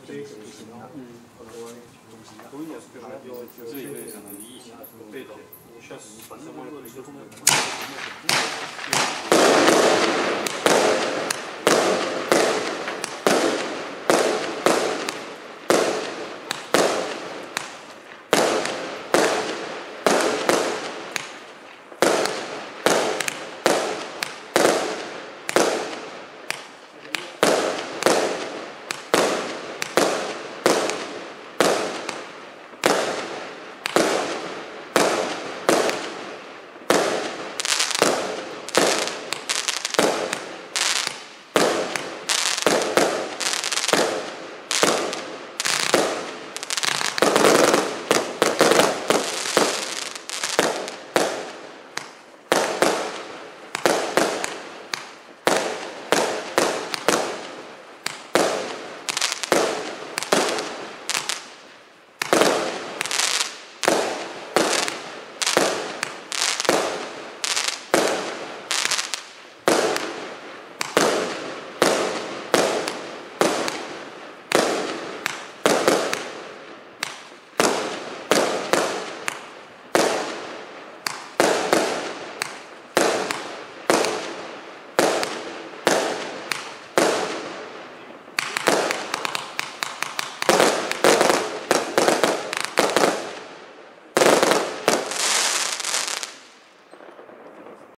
这一种型的，所以这一类的理解，对的，сейчас самое